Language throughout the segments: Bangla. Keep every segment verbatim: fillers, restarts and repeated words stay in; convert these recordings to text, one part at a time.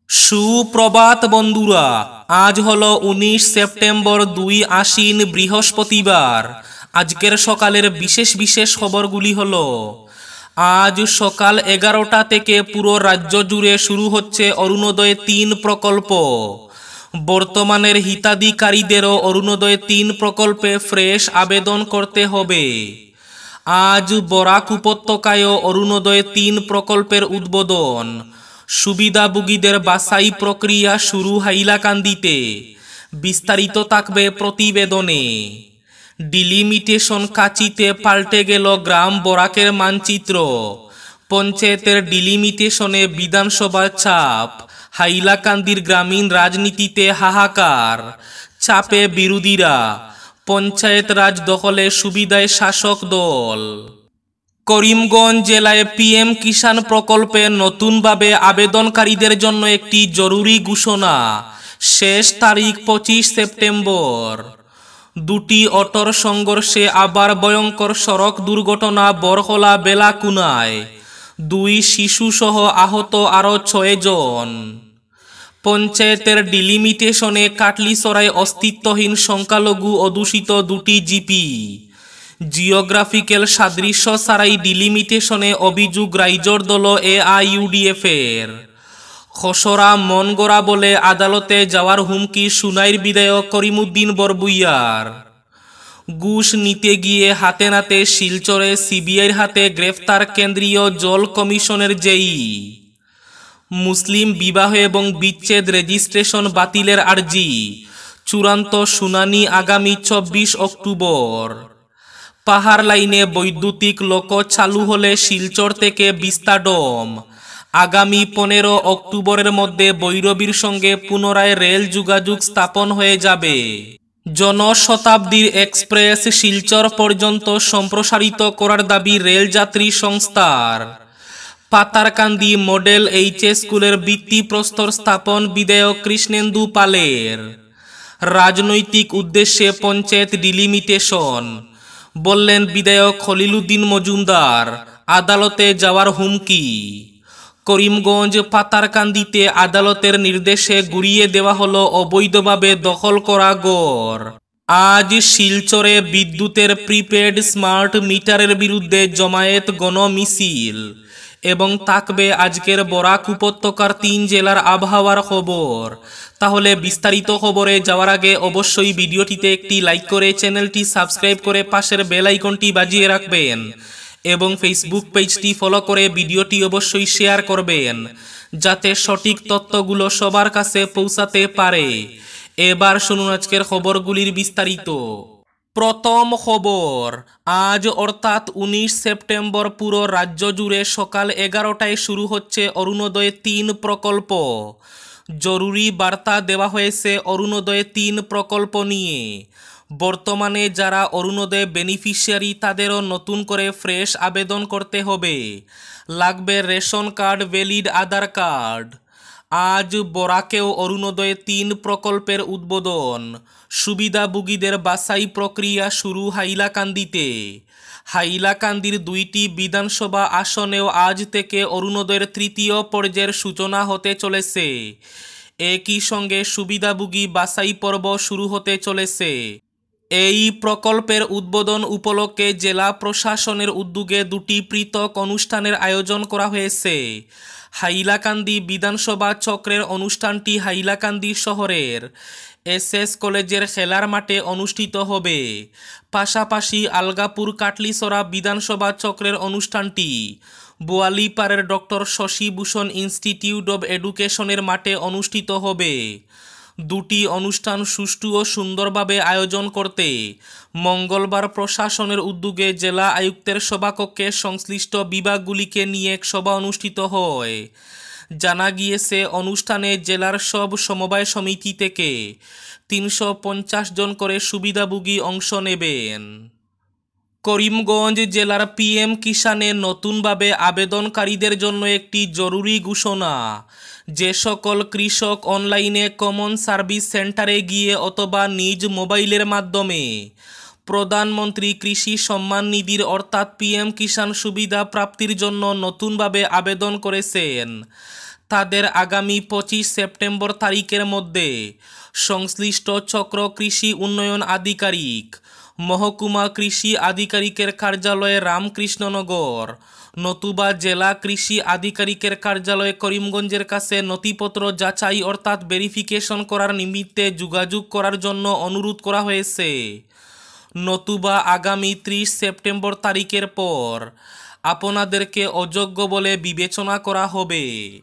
সুপ্রভাত বন্ধুরা, আজ হলো উনিশ সেপ্টেম্বর দুই আশ্বিন বৃহস্পতিবার। আজকের সকালের বিশেষ বিশেষ খবরগুলি হলো, আজ সকাল এগারোটা থেকে পুরো রাজ্য জুড়ে শুরু হচ্ছে অরুণোদয় তিন প্রকল্প। বর্তমানের হিতাধিকারীদেরও অরুণোদয় তিন প্রকল্পে ফ্রেশ আবেদন করতে হবে। আজ বরাক উপত্যকায়ও অরুণোদয় তিন প্রকল্পের উদ্বোধন। সুবিধাভোগীদের বাছাই প্রক্রিয়া শুরু হাইলাকান্দিতে। বিস্তারিত থাকবে প্রতিবেদনে। ডিলিমিটেশন কাচিতে পাল্টে গেল গ্রাম বরাকের মানচিত্র। পঞ্চায়েতের ডিলিমিটেশনে বিধানসভার চাপ। হাইলাকান্দির গ্রামীণ রাজনীতিতে হাহাকার। চাপে বিরোধীরা। পঞ্চায়েত রাজ দখলে সুবিধায় শাসক দল। করিমগঞ্জ জেলায় পিএম কিষাণ প্রকল্পে নতুনভাবে আবেদনকারীদের জন্য একটি জরুরি ঘোষণা। শেষ তারিখ পঁচিশ সেপ্টেম্বর। দুটি অটোর সংঘর্ষে আবার ভয়ঙ্কর সড়ক দুর্ঘটনা বরহলা বেলাকুনায়। দুই শিশুসহ আহত আরও ছয় জন। পঞ্চায়েতের ডিলিমিটেশনে কাটলিছড়ায় অস্তিত্বহীন সংখ্যালঘু অধ্যুষিত দুটি জিপি। জিওগ্রাফিক্যাল সাদৃশ্য ছাড়াই ডিলিমিটেশনে অভিযোগ রাইজর দল এআইইউডিএফ এর। খসড়া মন গড়া বলে আদালতে যাওয়ার হুমকি সুনাইর বিধায়ক করিমউদ্দিন বরভূইয়ার। ঘুষ নিতে গিয়ে হাতে নাতে শিলচরে সিবিআইর হাতে গ্রেফতার কেন্দ্রীয় জল কমিশনের জেই। মুসলিম বিবাহ এবং বিচ্ছেদ রেজিস্ট্রেশন বাতিলের আর্জি। চূড়ান্ত শুনানি আগামী চব্বিশ অক্টোবর। পাহাড় লাইনে বৈদ্যুতিক লোক চালু হলে শিলচর থেকে বিস্তাডোম। আগামী পনেরো অক্টোবরের মধ্যে ভৈরবীর সঙ্গে পুনরায় রেল যোগাযোগ স্থাপন হয়ে যাবে। জনশতাব্দীর এক্সপ্রেস শিলচর পর্যন্ত সম্প্রসারিত করার দাবি রেলযাত্রী সংস্থার। পাতারকান্দি মডেল এইচএস স্কুলের ভিত্তিপ্রস্তর স্থাপন বিধায়ক কৃষ্ণেন্দু পালের। রাজনৈতিক উদ্দেশ্যে পঞ্চায়েত ডিলিমিটেশন, বললেন বিধায়ক খলিলুদ্দিন মজুমদার। আদালতে যাওয়ার হুমকি। করিমগঞ্জ পাতারকান্দিতে আদালতের নির্দেশে গুড়িয়ে দেওয়া হলো অবৈধভাবে দখল করা গড়। আজ শিলচরে বিদ্যুতের প্রিপেড স্মার্ট মিটারের বিরুদ্ধে জমায়েত গণমিছিল এবং থাকবে আজকের বরাক উপত্যকার তিন জেলার আবহাওয়ার খবর। তাহলে বিস্তারিত খবরে যাওয়ার আগে অবশ্যই ভিডিওটিতে একটি লাইক করে চ্যানেলটি সাবস্ক্রাইব করে পাশের বেল আইকনটি বাজিয়ে রাখবেন এবং ফেসবুক পেজটি ফলো করে ভিডিওটি অবশ্যই শেয়ার করবেন, যাতে সঠিক তথ্যগুলো সবার কাছে পৌঁছাতে পারে। এবার শুনুন আজকের খবরগুলির বিস্তারিত। প্রথম খবর, আজ অর্থাৎ উনিশ সেপ্টেম্বর পুরো রাজ্য জুড়ে সকাল এগারোটায় শুরু হচ্ছে অরুণোদয় তিন প্রকল্প। জরুরি বার্তা দেওয়া হয়েছে অরুণোদয় তিন প্রকল্প নিয়ে। বর্তমানে যারা অরুণোদয় বেনিফিশিয়ারি তাদেরও নতুন করে ফ্রেশ আবেদন করতে হবে। লাগবে ration card, valid Aadhaar card. আজ বরাকেও অরুণোদয় তিন প্রকল্পের উদ্বোধন। সুবিধাভোগীদের বাছাই প্রক্রিয়া শুরু হাইলাকান্দিতে। হাইলাকান্দির দুইটি বিধানসভা আসনেও আজ থেকে অরুণোদয়ের তৃতীয় পর্যায়ের সূচনা হতে চলেছে। একই সঙ্গে সুবিধাভোগী বাছাই পর্ব শুরু হতে চলেছে। এই প্রকল্পের উদ্বোধন উপলক্ষে জেলা প্রশাসনের উদ্যোগে দুটি পৃথক অনুষ্ঠানের আয়োজন করা হয়েছে। হাইলাকান্দি বিধানসভা চক্রের অনুষ্ঠানটি হাইলাকান্দি শহরের এস এস কলেজের খেলার মাঠে অনুষ্ঠিত হবে। পাশাপাশি আলগাপুর কাটলিছড়া বিধানসভা চক্রের অনুষ্ঠানটি বোয়ালিপাড়ের ডক্টর শশীভূষণ ইনস্টিটিউট অব এডুকেশনের মাঠে অনুষ্ঠিত হবে। দুটি অনুষ্ঠান সুষ্ঠু ও সুন্দরভাবে আয়োজন করতে মঙ্গলবার প্রশাসনের উদ্যোগে জেলা আয়ুক্তের সভাকক্ষে সংশ্লিষ্ট বিভাগগুলিকে নিয়ে এক সভা অনুষ্ঠিত হয়। জানা গিয়েছে, অনুষ্ঠানে জেলার সব সমবায় সমিতি থেকে তিনশো পঞ্চাশ জন করে সুবিধাভোগী অংশ নেবেন। করিমগঞ্জ জেলার পিএম কিষাণে নতুনভাবে আবেদনকারীদের জন্য একটি জরুরি ঘোষণা। যে সকল কৃষক অনলাইনে কমন সার্ভিস সেন্টারে গিয়ে অথবা নিজ মোবাইলের মাধ্যমে প্রধানমন্ত্রী কৃষি সম্মান নিধির অর্থাৎ পিএম কিষাণ সুবিধা প্রাপ্তির জন্য নতুনভাবে আবেদন করেছেন, তাদের আগামী পঁচিশ সেপ্টেম্বর তারিখের মধ্যে সংশ্লিষ্ট চক্র কৃষি উন্নয়ন আধিকারিক, মহকুমা কৃষি আধিকারিকের কার্যালয়ে রামকৃষ্ণনগর নতুবা জেলা কৃষি আধিকারিকের কার্যালয়ে করিমগঞ্জের কাছে নথিপত্র যাচাই অর্থাৎ ভেরিফিকেশন করার নিমিত্তে যোগাযোগ করার জন্য অনুরোধ করা হয়েছে। নতুবা আগামী ত্রিশ সেপ্টেম্বর তারিখের পর আপনাদেরকে অযোগ্য বলে বিবেচনা করা হবে।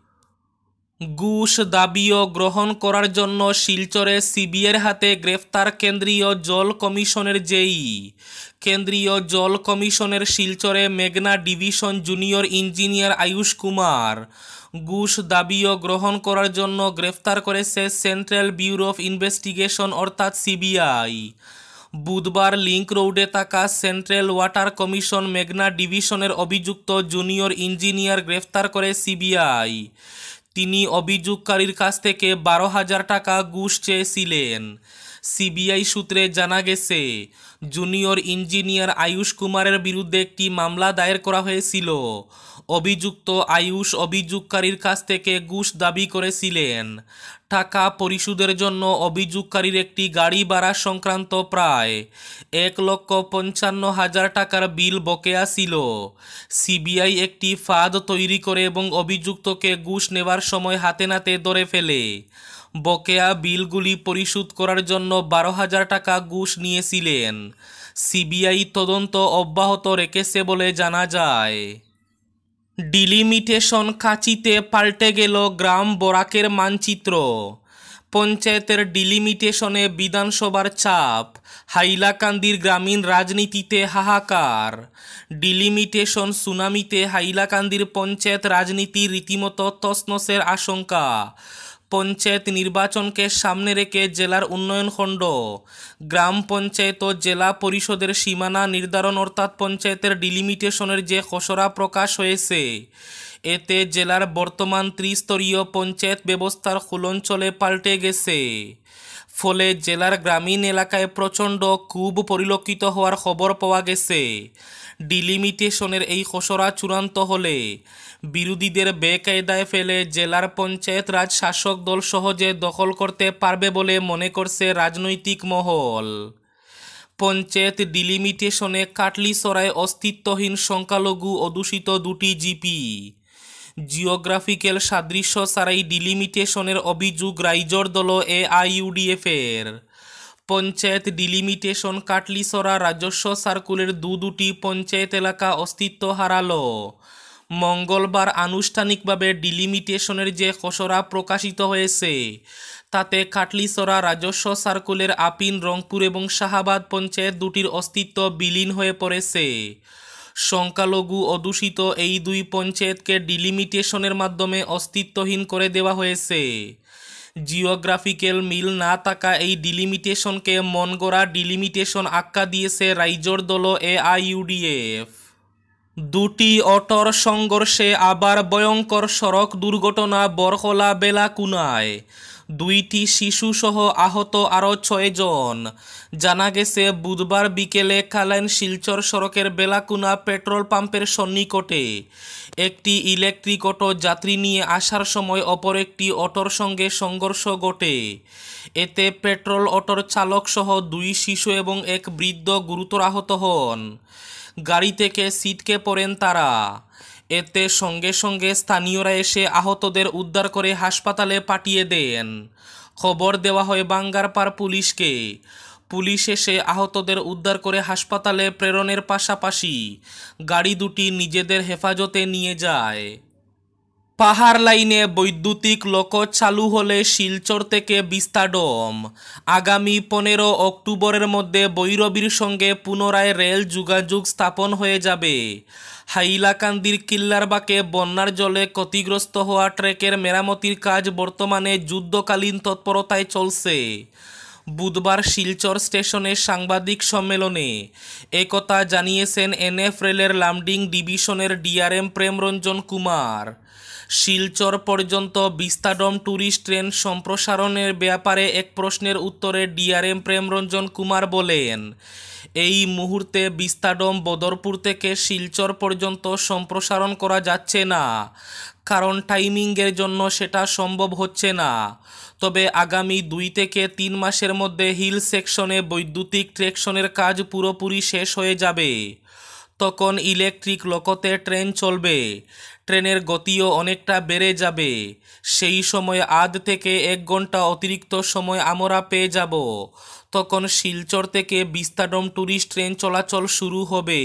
ঘুষ দাবিও গ্রহণ করার জন্য শিলচরে সিবিআইয়ের হাতে গ্রেফতার কেন্দ্রীয় জল কমিশনের জেই। কেন্দ্রীয় জল কমিশনের শিলচরে মেঘনা division junior engineer Ayush Kumar ঘুষ দাবিও গ্রহণ করার জন্য গ্রেফতার করেছে সেন্ট্রাল ব্যুরো অফ ইনভেস্টিগেশন অর্থাৎ সিবিআই। বুধবার লিংক রোডে থাকা সেন্ট্রাল ওয়াটার কমিশন মেঘনা ডিভিশনের অভিযুক্ত জুনিয়র ইঞ্জিনিয়ার গ্রেফতার করে সিবিআই। তিনি অভিযোগকারীর কাছ থেকে বারো হাজার টাকা ঘুষ চেয়েছিলেন। সিবিআই সূত্রে জানা গেছে, জুনিয়র ইঞ্জিনিয়ার আয়ুষ কুমারের বিরুদ্ধে একটি মামলা দায়ের করা হয়েছিল। অভিযুক্ত আয়ুষ অভিযোগকারীর কাছ থেকে ঘুষ দাবি করেছিলেন। টাকা পরিশোধের জন্য অভিযোগকারীর একটি গাড়ি ভাড়া সংক্রান্ত প্রায় এক লক্ষ পঞ্চান্ন হাজার টাকার বিল বকেয়া ছিল। সিবিআই একটি ফাঁদ তৈরি করে এবং অভিযুক্তকে ঘুষ নেওয়ার সময় হাতে নাতে ধরে ফেলে। বকেয়া বিলগুলি পরিশোধ করার জন্য বারো হাজার টাকা ঘুষ নিয়েছিলেন। সিবিআই তদন্ত অব্যাহত রেখেছে বলে জানা যায়। ডিলিমিটেশন কাঁচিতে পাল্টে গেল গ্রাম বরাকের মানচিত্র। পঞ্চায়েতের ডিলিমিটেশনে বিধানসভার চাপ, হাইলাকান্দির গ্রামীণ রাজনীতিতে হাহাকার। ডিলিমিটেশন সুনামিতে হাইলাকান্দির পঞ্চায়েত রাজনীতি রীতিমতো তছনছের আশঙ্কা। পঞ্চায়েত নির্বাচনকে সামনে রেখে জেলার উন্নয়ন খণ্ড, গ্রাম পঞ্চায়েত ও জেলা পরিষদের সীমানা নির্ধারণ অর্থাৎ পঞ্চায়েতের ডিলিমিটেশনের যে খসড়া প্রকাশ হয়েছে, এতে জেলার বর্তমান ত্রিস্তরীয় পঞ্চায়েত ব্যবস্থার খুলনচলে পাল্টে গেছে। ফলে জেলার গ্রামীণ এলাকায় প্রচণ্ড ক্ষোভ পরিলক্ষিত হওয়ার খবর পাওয়া গেছে। ডিলিমিটেশনের এই খসড়া চূড়ান্ত হলে বিরোধীদের বেকায়দায় ফেলে জেলার পঞ্চায়েত রাজ শাসক দল সহজে দখল করতে পারবে বলে মনে করছে রাজনৈতিক মহল। পঞ্চায়েত ডিলিমিটেশনে কাটলিছড়ায় অস্তিত্বহীন সংখ্যালঘু অধ্যুষিত দুটি জিপি। জিওগ্রাফিক্যাল সাদৃশ্য ছাড়াই ডিলিমিটেশনের অভিযোগ রাইজর দল এআইইউডিএফের। পঞ্চায়েত ডিলিমিটেশন কাটলিছড়া রাজস্ব সার্কুলের দু দুটি পঞ্চায়েত এলাকা অস্তিত্ব হারালো। মঙ্গলবার আনুষ্ঠানিকভাবে ডিলিমিটেশনের যে খসড়া প্রকাশিত হয়েছে, তাতে কাটলিছড়া রাজস্ব সার্কুলের আপিন, রংপুর এবং শাহাবাদ পঞ্চায়েত দুটির অস্তিত্ব বিলীন হয়ে পড়েছে। সংখ্যালঘু অধ্যুষিত এই দুই পঞ্চায়েতকে ডিলিমিটেশনের মাধ্যমে অস্তিত্বহীন করে দেওয়া হয়েছে। জিওগ্রাফিক্যাল মিল না থাকা এই ডিলিমিটেশনকে মনগড়া ডিলিমিটেশন আখ্যা দিয়েছে রাইজর দল এআইইউডিএফ। দুটি অটোর সংঘর্ষে আবার ভয়ঙ্কর সড়ক দুর্ঘটনা বরকলা বেলাকুনায়। দুইটি শিশুসহ আহত আরও ছয়জন। জানা গেছে, বুধবার বিকেলে কালাইন শিলচর সড়কের বেলাকুনা পেট্রোল পাম্পের সন্নিকটে একটি ইলেকট্রিক অটো যাত্রী নিয়ে আসার সময় অপর একটি অটোর সঙ্গে সংঘর্ষ ঘটে। এতে পেট্রোল অটোর চালকসহ দুই শিশু এবং এক বৃদ্ধ গুরুতর আহত হন। গাড়ি থেকে ছিটকে পড়েন তারা। এতে সঙ্গে সঙ্গে স্থানীয়রা এসে আহতদের উদ্ধার করে হাসপাতালে পাঠিয়ে দেন। খবর দেওয়া হয় বাঙ্গারপাড় পুলিশকে। পুলিশ এসে আহতদের উদ্ধার করে হাসপাতালে প্রেরণের পাশাপাশি গাড়ি দুটি নিজেদের হেফাজতে নিয়ে যায়। পাহাড় লাইনে বৈদ্যুতিক লোকো চালু হলে শিলচর থেকে বিস্তাডোম। আগামী পনেরো অক্টোবরের মধ্যে ভৈরবীর সঙ্গে পুনরায় রেল যোগাযোগ স্থাপন হয়ে যাবে। হাইলাকান্দির কিল্লারবাকে বন্যার জলে ক্ষতিগ্রস্ত হওয়া ট্র্যাকের মেরামতির কাজ বর্তমানে যুদ্ধকালীন তৎপরতায় চলছে। বুধবার শিলচর স্টেশনে সাংবাদিক সম্মেলনে একথা জানিয়েছেন এনএফ রেলের লামডিং ডিভিশনের ডিআরএম প্রেমরঞ্জন কুমার। শিলচর পর্যন্ত বিস্তাডোম ট্যুরিস্ট ট্রেন সম্প্রসারণের ব্যাপারে এক প্রশ্নের উত্তরে ডিআরএম প্রেমরঞ্জন কুমার বলেন, এই মুহূর্তে বিস্তাডোম বদরপুর থেকে শিলচর পর্যন্ত সম্প্রসারণ করা যাচ্ছে না, কারণ টাইমিংয়ের জন্য সেটা সম্ভব হচ্ছে না। তবে আগামী দুই থেকে তিন মাসের মধ্যে হিল সেকশনে বৈদ্যুতিক ট্রেকশনের কাজ পুরোপুরি শেষ হয়ে যাবে। তখন ইলেকট্রিক লোকোতে ট্রেন চলবে, ট্রেনের গতিও অনেকটা বেড়ে যাবে। সেই সময় আধ থেকে এক ঘন্টা অতিরিক্ত সময় আমরা পেয়ে যাব। তখন শিলচর থেকে বিস্তাডোম ট্যুরিস্ট ট্রেন চলাচল শুরু হবে।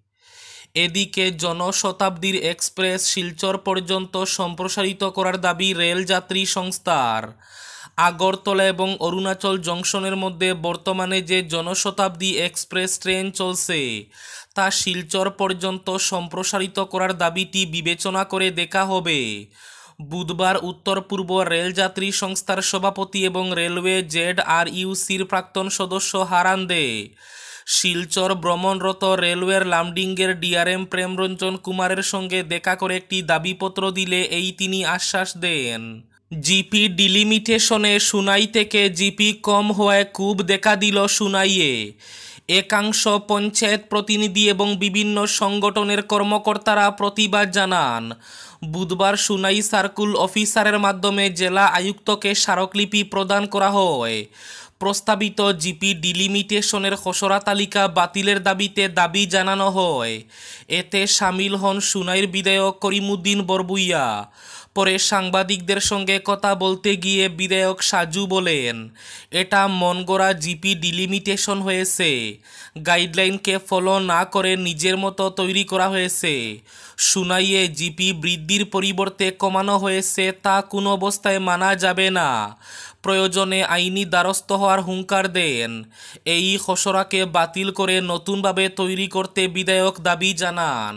এদিকে জনশতাব্দীর এক্সপ্রেস শিলচর পর্যন্ত সম্প্রসারিত করার দাবি রেল যাত্রী সংস্থার। আগরতলা এবং অরুণাচল জংশনের মধ্যে বর্তমানে যে জনশতাব্দী এক্সপ্রেস ট্রেন চলছে তা শিলচর পর্যন্ত সম্প্রসারিত করার দাবিটি বিবেচনা করে দেখা হবে। বুধবার উত্তর পূর্ব রেল যাত্রী সংস্থার সভাপতি এবং রেলওয়ে জেড আর ইউসির প্রাক্তন সদস্য হারান দে শিলচর ভ্রমণরত রেলওয়ের লামডিংয়ের ডিআরএম প্রেমরঞ্জন কুমারের সঙ্গে দেখা করে একটি দাবিপত্র দিলে এই তিনি আশ্বাস দেন। জিপি ডিলিমিটেশনে সুনাই থেকে জিপি কম হওয়ায় ক্ষোভ দেখা দিল সুনাইয়ে। একাংশ পঞ্চায়েত প্রতিনিধি এবং বিভিন্ন সংগঠনের কর্মকর্তারা প্রতিবাদ জানান। বুধবার সুনাই সার্কুল অফিসারের মাধ্যমে জেলা আয়ুক্তকে স্মারকলিপি প্রদান করা হয়। প্রস্তাবিত জিপি ডিলিমিটেশনের খসড়া তালিকা বাতিলের দাবিতে দাবি জানানো হয়। এতে সামিল হন সুনাইর বিধায়ক করিমুদ্দিন বরবুইয়া। পরে সাংবাদিকদের সঙ্গে কথা বলতে গিয়ে বিধায়ক সাজু বলেন, এটা মনগড়া জিপি ডিলিমিটেশন হয়েছে, গাইডলাইনকে ফলো না করে নিজের মতো তৈরি করা হয়েছে। সুনাইয়ে জিপি বৃদ্ধির পরিবর্তে কমানো হয়েছে, তা কোনো অবস্থায় মানা যাবে না। প্রয়োজনে আইনি দ্বারস্থ হওয়ার হুঙ্কার দেন। এই খসড়াকে বাতিল করে নতুনভাবে তৈরি করতে বিধায়ক দাবি জানান।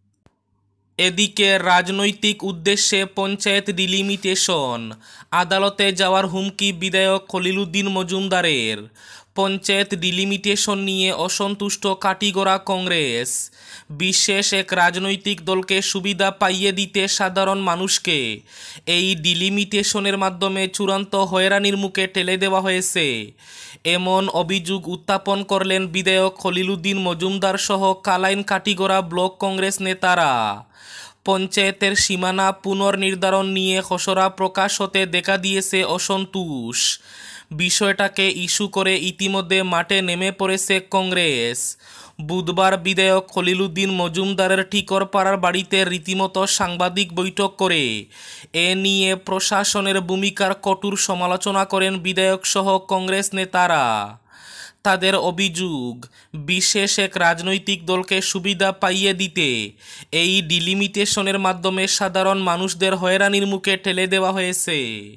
এদিকে রাজনৈতিক উদ্দেশ্যে পঞ্চায়েত ডিলিমিটেশন, আদালতে যাওয়ার হুমকি বিধায়ক খলিলুদ্দিন মজুমদারের। পঞ্চায়েত ডিলিমিটেশন নিয়ে অসন্তুষ্ট কাটিগড়া কংগ্রেস। বিশেষ এক রাজনৈতিক দলকে সুবিধা পাইয়ে দিতে সাধারণ মানুষকে এই ডিলিমিটেশনের মাধ্যমে চূড়ান্ত হয়রানির মুখে ঠেলে দেওয়া হয়েছে, এমন অভিযোগ উত্থাপন করলেন বিধায়ক খলিলুদ্দিন মজুমদার সহ কালাইন কাটিগড়া ব্লক কংগ্রেস নেতারা। পঞ্চায়েতের সীমানা পুনর্নির্ধারণ নিয়ে খসড়া প্রকাশ হতে দেখা দিয়েছে অসন্তোষ। বিষয়টাকে ইস্যু করে ইতিমধ্যে মাঠে নেমে পড়েছে কংগ্রেস। বুধবার বিধায়ক খলিলুদ্দিন মজুমদারের ঠিকরপাড়ার বাড়িতে রীতিমতো সাংবাদিক বৈঠক করে এ নিয়ে প্রশাসনের ভূমিকার কঠোর সমালোচনা করেন বিধায়ক সহ কংগ্রেস নেতারা। তাদের অভিযোগ, বিশেষ এক রাজনৈতিক দলকে সুবিধা পাইয়ে দিতে এই ডিলিমিটেশনের মাধ্যমে সাধারণ মানুষদের হয়রানির মুখে ঠেলে দেওয়া হয়েছে।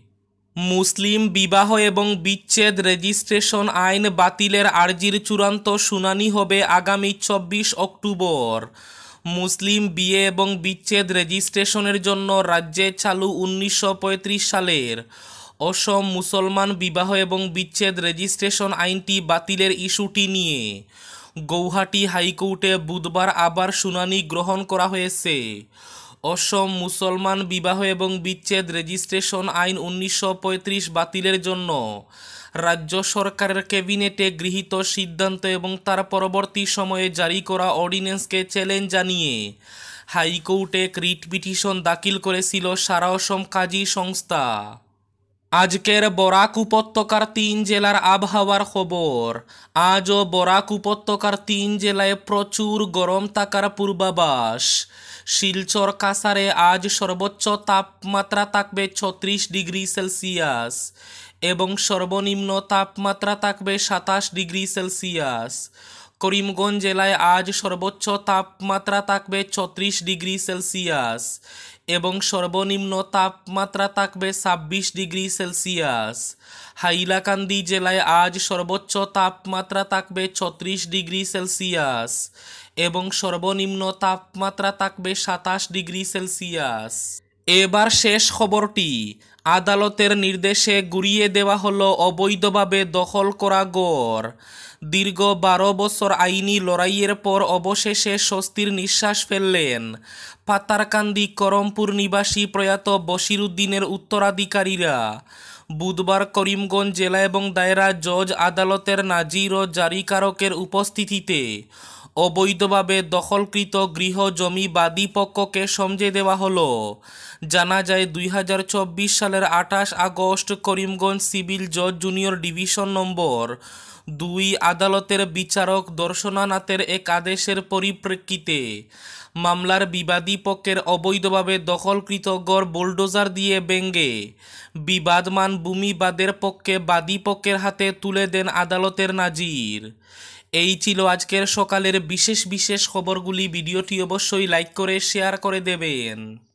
মুসলিম বিবাহ এবং বিচ্ছেদ রেজিস্ট্রেশন আইন বাতিলের আর্জির চূড়ান্ত শুনানি হবে আগামী চব্বিশ অক্টোবর। মুসলিম বিয়ে এবং বিচ্ছেদ রেজিস্ট্রেশনের জন্য রাজ্যে চালু উনিশশো পঁয়ত্রিশ সালের অসম মুসলমান বিবাহ এবং বিচ্ছেদ রেজিস্ট্রেশন আইনটি বাতিলের ইস্যুটি নিয়ে গৌহাটি হাইকোর্টে বুধবার আবার শুনানি গ্রহণ করা হয়েছে। অসম মুসলমান বিবাহ এবং বিচ্ছেদ রেজিস্ট্রেশন আইন উনিশশো পঁয়ত্রিশ বাতিলের জন্য রাজ্য সরকারের ক্যাবিনেটে গৃহীত সিদ্ধান্ত এবং তার পরবর্তী সময়ে জারি করা অর্ডিন্যান্সকে চ্যালেঞ্জ জানিয়ে হাইকোর্টে রিট পিটিশন দাখিল করেছিল সারা অসম কাজী সংস্থা। আজকের বরাক উপত্যকার তিন জেলার আবহাওয়ার খবর। আজও বরাক উপত্যকার তিন জেলায় প্রচুর গরম থাকার পূর্বাভাস। শিলচর কাছাড়ে আজ সর্বোচ্চ তাপমাত্রা থাকবে ছত্রিশ ডিগ্রি সেলসিয়াস এবং সর্বনিম্ন তাপমাত্রা থাকবে সাতাশ ডিগ্রি সেলসিয়াস। করিমগঞ্জ জেলায় আজ সর্বোচ্চ তাপমাত্রা থাকবে ছত্রিশ ডিগ্রি সেলসিয়াস এবং সর্বনিম্ন তাপমাত্রা থাকবে ছাব্বিশ ডিগ্রি সেলসিয়াস। হাইলাকান্দি জেলায় আজ সর্বোচ্চ তাপমাত্রা থাকবে ছত্রিশ ডিগ্রি সেলসিয়াস এবং সর্বনিম্ন তাপমাত্রা থাকবে সাতাশ ডিগ্রি সেলসিয়াস। এবার শেষ খবরটি, আদালতের নির্দেশে গুড়িয়ে দেওয়া হলো অবৈধভাবে দখল করা গড়। দীর্ঘ বারো বছর আইনি লড়াইয়ের পর অবশেষে স্বস্তির নিঃশ্বাস ফেললেন পাতারকান্দি করমপুর নিবাসী প্রয়াত বশির উদ্দিনের উত্তরাধিকারীরা। বুধবার করিমগঞ্জ জেলা এবং দায়রা জজ আদালতের নাজির ও জারিকারকের উপস্থিতিতে অবৈধভাবে দখলকৃত গৃহ জমি বাদী পক্ষকে সমঝে দেওয়া হলো। জানা যায় দুই হাজার চব্বিশ সালের আঠাশ আগস্ট করিমগঞ্জ সিভিল জজ জুনিয়র ডিভিশন নম্বর দুই আদালতের বিচারক দর্শনানাথের এক আদেশের পরিপ্রেক্ষিতে মামলার বিবাদী পক্ষের অবৈধভাবে দখলকৃত গড় বুলডোজার দিয়ে ভেঙে বিবাদমান ভূমি বাদের পক্ষে বাদী পক্ষের হাতে তুলে দেন আদালতের নাজির। এই ছিল আজকের সকালের বিশেষ বিশেষ খবরগুলি। ভিডিওটি অবশ্যই লাইক করে শেয়ার করে দেবেন।